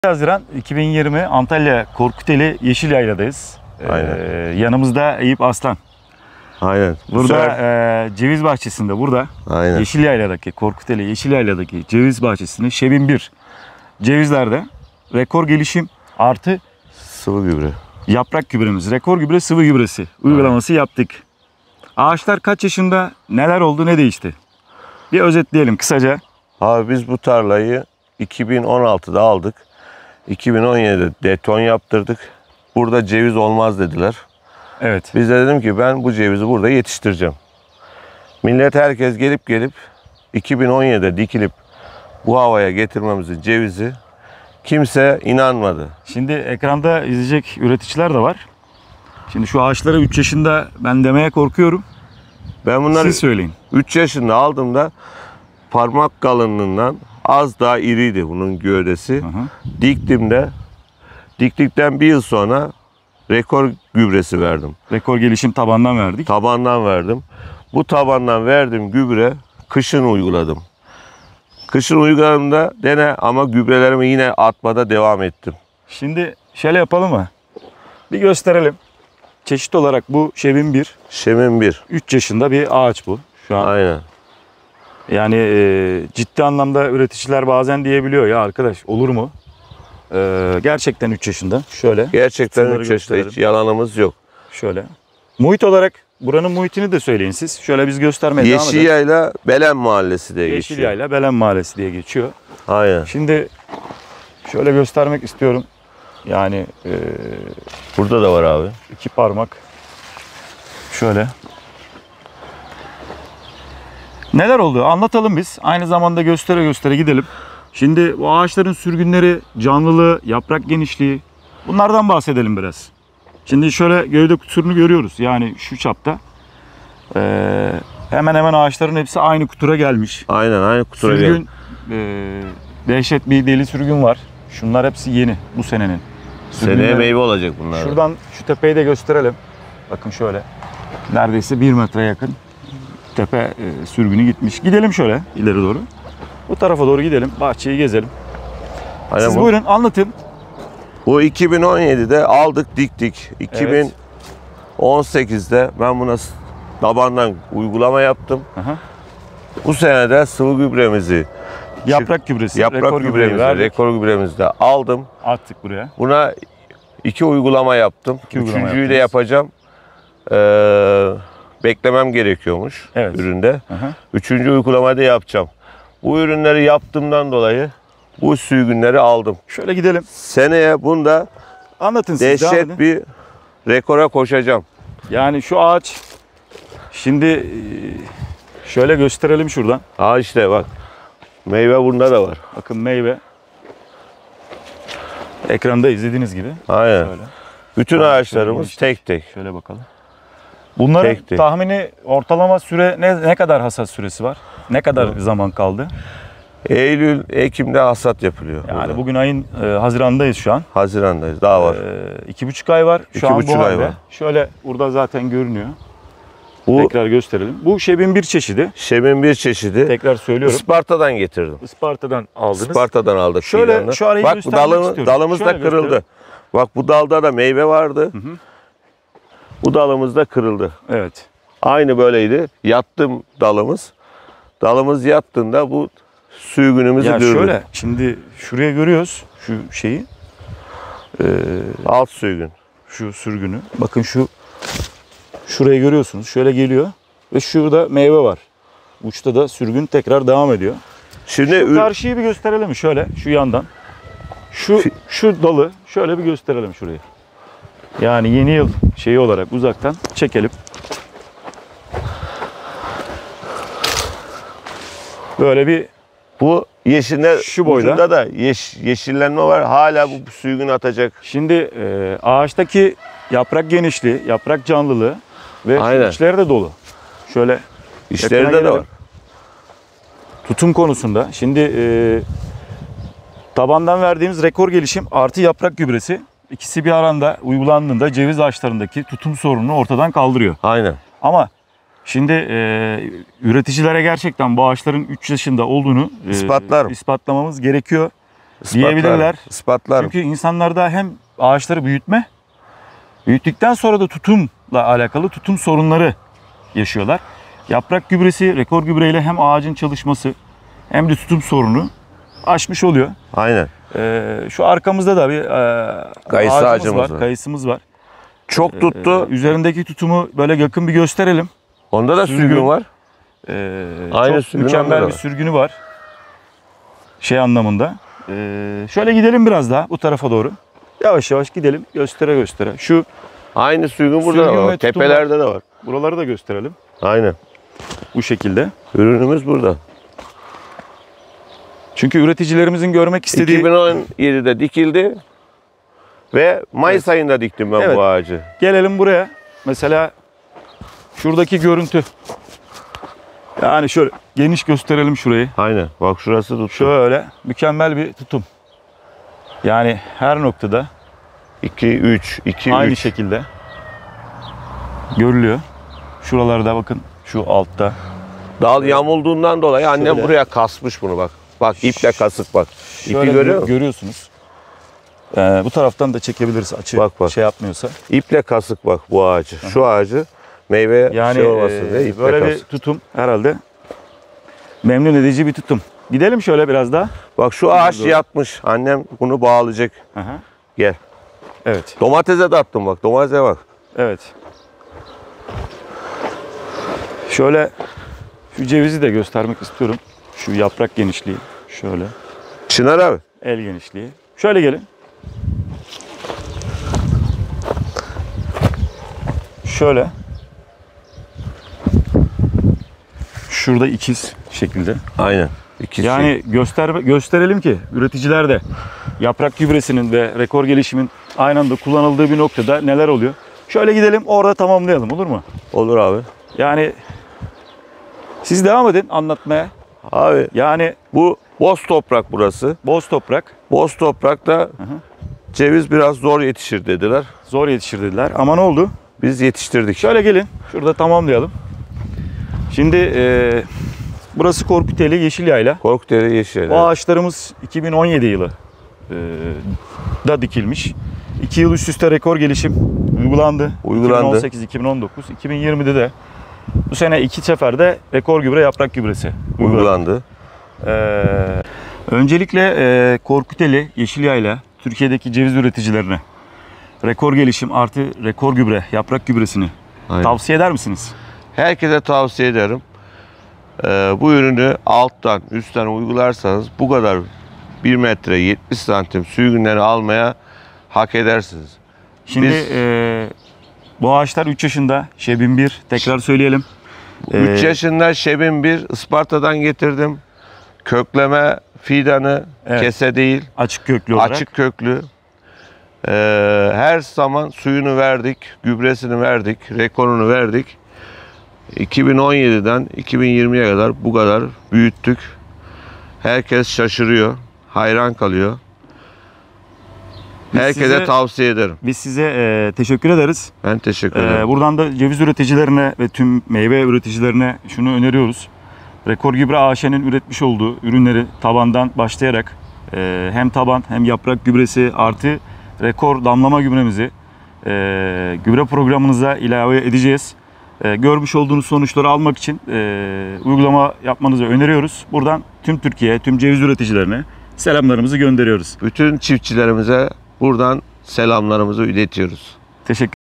Haziran 2020 Antalya Korkuteli Yeşilyayladayız. Yanımızda Eyüp Aslan. Aynen. Burada ceviz bahçesinde, burada Aynen. Yeşilyayladaki, Korkuteli Yeşilyayladaki ceviz bahçesinde Şebin 1 cevizlerde rekor gelişim artı sıvı gübre. Yaprak gübremiz, rekor gübre sıvı gübresi uygulaması yaptık. Ağaçlar kaç yaşında, neler oldu, ne değişti? Bir özetleyelim kısaca. Abi biz bu tarlayı 2016'da aldık. 2017'de deton yaptırdık. Burada ceviz olmaz dediler. Evet. Biz de dedim ki ben bu cevizi burada yetiştireceğim. Millet herkes gelip 2017'de dikilip bu havaya getirmemizin cevizi kimse inanmadı. Şimdi ekranda izleyecek üreticiler de var. Şimdi şu ağaçları 3 yaşında ben demeye korkuyorum. Ben bunları Siz söyleyin. 3 yaşında aldığımda parmak kalınlığından az daha iriydi bunun gövdesi. Diktikten bir yıl sonra rekor gübresi verdim. Rekor gelişim tabandan verdik. Tabandan verdim. Bu tabandan verdiğim gübre kışın uyguladım. Kışın uyguladığımda dene ama gübrelerimi yine atmada devam ettim. Şimdi şöyle yapalım mı? Bir gösterelim. Çeşit olarak bu Şebin 1. Şebin 1. 3 yaşında bir ağaç bu şu an. Aynen. Yani ciddi anlamda üreticiler bazen diyebiliyor ya arkadaş olur mu? Gerçekten 3 yaşında. Şöyle. Gerçekten Şunları 3 yaşında hiç yalanımız yok. Şöyle. Muhit olarak buranın muhitini de söyleyin siz. Şöyle biz göstermeye devam edelim. Yeşilyayla Belen Mahallesi diye geçiyor. Yeşilyayla Belen Mahallesi diye geçiyor. Aynen. Şimdi şöyle göstermek istiyorum. Yani burada da var abi. 2 parmak. Şöyle. Neler oldu? Anlatalım biz. Aynı zamanda göstere gidelim. Şimdi bu ağaçların sürgünleri, canlılığı, yaprak genişliği bunlardan bahsedelim biraz. Şimdi şöyle gövde kuturunu görüyoruz. Yani şu çapta. Hemen hemen ağaçların hepsi aynı kutura gelmiş. Aynen aynı kutura Sürgün, dehşet bir deli sürgün var. Şunlar hepsi yeni bu senenin. Seneye meyve olacak bunlar. Şuradan şu tepeyi de gösterelim. Bakın şöyle. Neredeyse 1 metre yakın tepe sürgünü gitmiş. Gidelim şöyle ileri doğru. Bu tarafa doğru gidelim. Bahçeyi gezelim. Aynen. Siz buyurun anlatın. Bu 2017'de aldık diktik. 2018'de ben buna tabandan uygulama yaptım. Aha. Bu sene de sıvı gübremizi, Yaprak gübresi, rekor gübremizi de aldım. Attık buraya. Buna 2 uygulama yaptım. Üçüncüyü de yapacağım. Beklemem gerekiyormuş üründe. Aha. 3. uygulamayı da yapacağım. Bu ürünleri yaptığımdan dolayı bu sürgünleri aldım. Şöyle gidelim. Seneye bunda Anlatın siz. dehşet bir rekora koşacağım. Yani şu ağaç şimdi şöyle gösterelim şuradan. Ha işte bak. Meyve bunda da var. Bakın meyve. Ekranda izlediğiniz gibi. Aynen. Şöyle. Bütün ağaçlarımız tek tek. Şöyle bakalım. Bunların Tek tek. tahmini ortalama süre ne kadar hasat süresi var? Ne kadar zaman kaldı? Eylül, Ekim'de hasat yapılıyor. Yani burada. bugün ayın Haziran'dayız şu an. Haziran'dayız. Daha var. 2,5 ay var. Şu an 2,5 bu ay halde. var. Şöyle burada zaten görünüyor. Bu Tekrar gösterelim. Bu Şebin 1 çeşidi. Şebin 1 çeşidi. Tekrar söylüyorum. Isparta'dan getirdim. Isparta'dan aldınız. Isparta'dan aldık. Şöyle fidanını. şu arayı bak göstermek istiyorum. dalımız Şöyle da kırıldı. gösterelim. Bak bu dalda da meyve vardı. Bu dalımız da kırıldı. Evet. Aynı böyleydi. Yattım dalımız. Dalımız yattığında bu sürgünümüzü Ya dürdü. şöyle şimdi şuraya görüyoruz şu şeyi. Alt sürgün. Şu sürgünü. Bakın şurayı görüyorsunuz. Şöyle geliyor ve şurada meyve var. Uçta da sürgün tekrar devam ediyor. Şimdi Şu karşıyı bir gösterelim mi? Şöyle şu yandan. Şu dalı şöyle bir gösterelim şurayı. Yani yeni yıl şeyi olarak uzaktan çekelim. Böyle bir bu yeşiller şu boyda. ucunda da yeşillenme var. Hala bu sürgün atacak. Şimdi ağaçtaki yaprak genişliği, yaprak canlılığı ve içleri de dolu. Şöyle İçlerinde de var. Tutum konusunda şimdi tabandan verdiğimiz rekor gelişim artı yaprak gübresi ikisi bir aranda uygulandığında ceviz ağaçlarındaki tutum sorununu ortadan kaldırıyor. Aynen. Ama şimdi üreticilere gerçekten bu ağaçların 3 yaşında olduğunu ispatlamamız gerekiyor. diyebilirler. İspatlar. Çünkü insanlarda hem ağaçları büyüttükten sonra da tutumla alakalı tutum sorunları yaşıyorlar. Yaprak gübresi, rekor gübreyle hem ağacın çalışması hem de tutum sorunu aşmış oluyor. Aynen. Şu arkamızda da bir Kayısı ağacımız var. Kayısımız var. Çok tuttu. Üzerindeki tutumu böyle yakın bir gösterelim. Onda da sürgün var. Aynı Çok sürgün onda mükemmel da bir var. sürgünü var. Şey anlamında. Şöyle gidelim biraz daha bu tarafa doğru. Yavaş yavaş gidelim göstere göstere. Şu Aynı sürgün burada da Sürgün ve var. tutum Tepelerde de var. buraları da gösterelim. Aynen. Bu şekilde. Ürünümüz burada. Çünkü üreticilerimizin görmek istediği 2017'de dikildi ve Mayıs ayında diktim ben Evet. bu ağacı. gelelim buraya. Mesela şuradaki görüntü. Yani şöyle geniş gösterelim şurayı. Aynen. Bak şurası tuttu. Şöyle mükemmel bir tutum. Yani her noktada 2, 3, 2, aynı 3. şekilde görülüyor. Şuralarda bakın şu altta. Dal yamulduğundan dolayı annem Şöyle. buraya kasmış bunu bak. Bak iple kasık bak. İpi Şöyle görüyor musun? görüyorsunuz. Bu taraftan da çekebiliriz açı Bak. şey yapmıyorsa. İple kasık bak bu ağacı. Şu ağacı meyve Yani şey olmasın diye iple böyle bir kasık. tutum herhalde memnun edici bir tutum. Gidelim şöyle biraz daha. Bak şu ağaç Doğru. yatmış. Annem bunu bağlayacak. Aha. Gel. Evet. Domatese de attım bak. Domatese bak. Evet. Şöyle şu cevizi de göstermek istiyorum. Şu yaprak genişliği. Şöyle. Çınar abi. El genişliği. Şöyle gelin. Şöyle. Şurada ikiz şekilde. Aynen. İkisi. Yani gösterelim ki üreticiler de yaprak gübresinin ve rekor gelişimin aynı anda kullanıldığı bir noktada neler oluyor. Şöyle gidelim orada tamamlayalım, olur mu? Olur abi. Yani siz devam edin anlatmaya. Abi Yani bu boz toprak burası. boz toprak Boz toprakta ceviz biraz zor yetişir dediler. zor yetişir dediler ama ne oldu? Biz yetiştirdik. Şöyle gelin şurada tamamlayalım. Şimdi burası Korkuteli Yeşilyayla. Korkuteli yeşil. Bu ağaçlarımız 2017 yılı da dikilmiş. 2 yıl üst üste rekor gelişim uygulandı. Uygulandı. 2018, 2019, 2020'de de bu sene 2 seferde rekor gübre yaprak gübresi Uygulandı. Öncelikle Korkuteli Yeşilyayla Türkiye'deki ceviz üreticilerine rekor gelişim artı rekor gübre yaprak gübresini Aynen. tavsiye eder misiniz? Herkese tavsiye ederim. Bu ürünü alttan üstten uygularsanız bu kadar 1 metre 70 santim sürgünleri almaya hak edersiniz. Şimdi Biz- bu ağaçlar 3 yaşında. Şebin 1 tekrar söyleyelim. 3 yaşında Şebin 1 Isparta'dan getirdim. Kökleme fidanı, Evet. kese değil, Açık köklü olarak. açık köklü. Her zaman suyunu verdik, gübresini verdik, rekorunu verdik. 2017'den 2020'ye kadar bu kadar büyüttük. Herkes şaşırıyor, hayran kalıyor. Biz Herkese size- tavsiye ederim. Biz size teşekkür ederiz. Ben teşekkür ederim. Buradan da ceviz üreticilerine ve tüm meyve üreticilerine şunu öneriyoruz. Rekor Gübre AŞ'nin üretmiş olduğu ürünleri tabandan başlayarak hem taban hem yaprak gübresi artı rekor damlama gübremizi gübre programınıza ilave edeceğiz. Görmüş olduğunuz sonuçları almak için uygulama yapmanızı öneriyoruz. Buradan tüm Türkiye, tüm ceviz üreticilerine selamlarımızı gönderiyoruz. Bütün çiftçilerimize buradan selamlarımızı iletiyoruz. Teşekkür